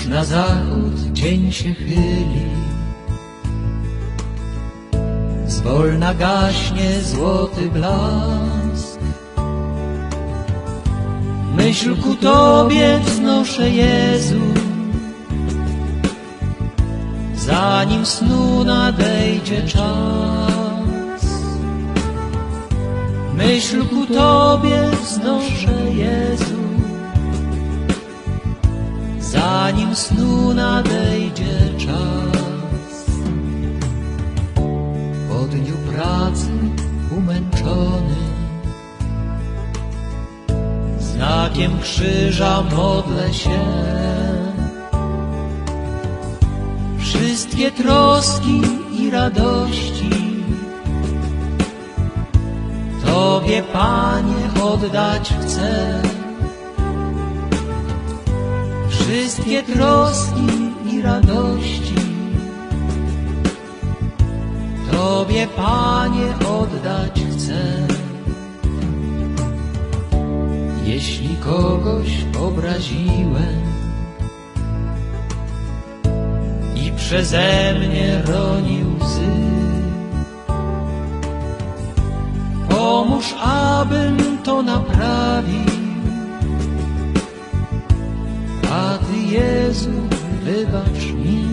Już na zachód dzień się chyli, zwolna gaśnie złoty blask. Myśl ku Tobie wznoszę, Jezu, zanim snu nadejdzie czas. Myśl ku Tobie wznoszę, Jezu, zanim snu nadejdzie czas. Po dniu pracy umęczony, znakiem krzyża modlę się. Wszystkie troski i radości Tobie, Panie, oddać chcę. Wszystkie troski i radości Tobie, Panie, oddać chcę. Jeśli kogoś obraziłem i przeze mnie ronił łzy, pomóż, abym to naprawił. A Ty, Jezu, wybacz mi.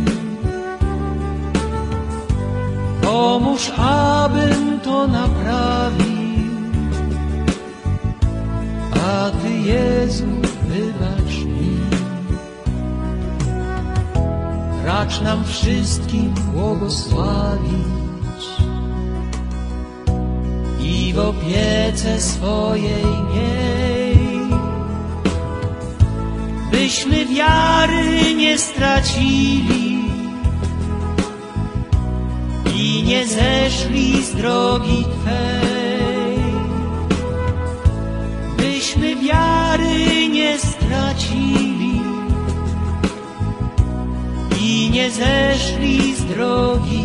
Pomóż, abym to naprawił. A Ty, Jezu, wybacz mi. Racz nam wszystkim błogosławić i w opiece swojej miej, byśmy wiary nie stracili i nie zeszli z drogi Twej. Byśmy wiary nie stracili i nie zeszli z drogi